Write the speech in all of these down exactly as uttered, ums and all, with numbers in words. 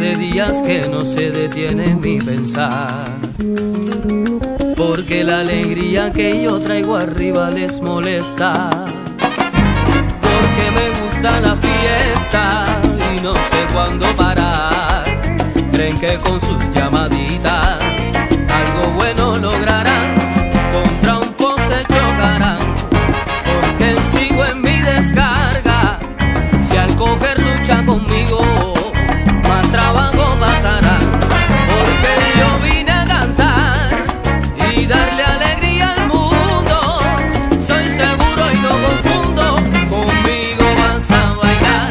de días que no se detiene mi pensar, porque la alegría que yo traigo arriba les molesta, porque me gusta la fiesta y no sé cuándo parar. Creen que con sus llamaditas algo bueno lograrán, contra un poste chocarán, porque sigo en mi descarga. Si al coger lucha conmigo, más trabajo pasará, porque yo vine a cantar y darle alegría al mundo. Soy seguro y no confundo, conmigo vas a bailar.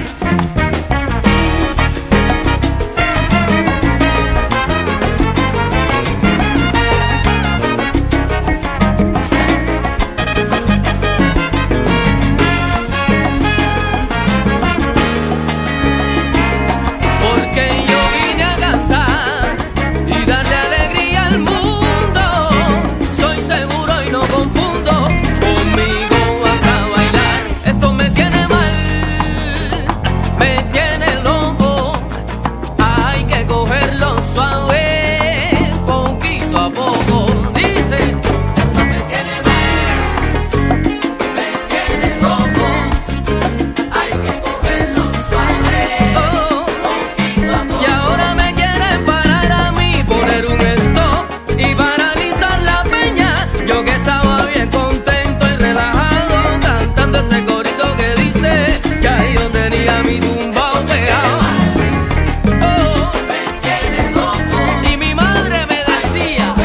Porque yo vine a cantar y darle alegría al mundo. Soy seguro y no confundo, conmigo vas a bailar. Esto me tiene mal, me tiene loco. Hay que cogerlo suave, poquito a poco. Dice, esto me tiene mal, me tiene loco. Hay que cogerlo suave, poquito a poco. Y ahora me quieren parar a mí, poner un stop y paralizar la peña. Yo que estaba bien contento y relajado, cantando ese corito que dice que ahí yo tenía mi tumbao pegado. Oh, me tiene loco. Y mi madre me decía,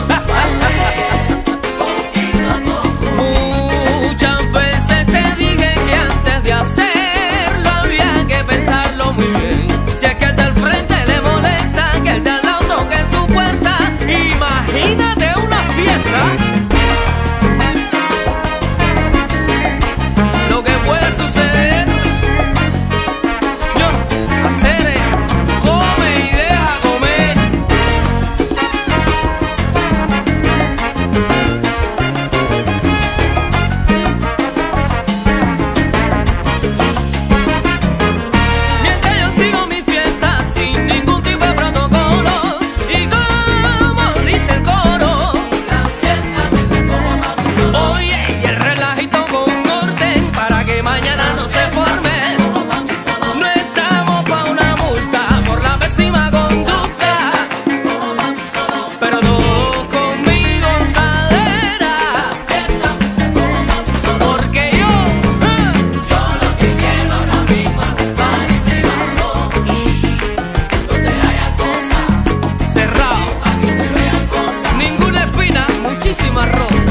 muchas veces te dije que antes de hacerlo había que pensarlo muy bien. Si es que el del frente le molesta que el de al lado toque su puerta, imagínate una fiesta, lo que puede suceder. Yo, hacer es, come y deja comer. Mientras yo sigo mi fiesta sin ningún tipo de protocolo, y como dice el coro, la fiesta como pa' mí solo. Oye, y el relajito con orden para que mañana no se forme. No estamos pa' una multa por la pésima conducta, pero todo con mi gozadera, porque yo, eh, yo lo que quiero ahora mismo es party privado, donde haya cosas, cerrado, aquí se vean cosas, ninguna espina, muchísimas rosas.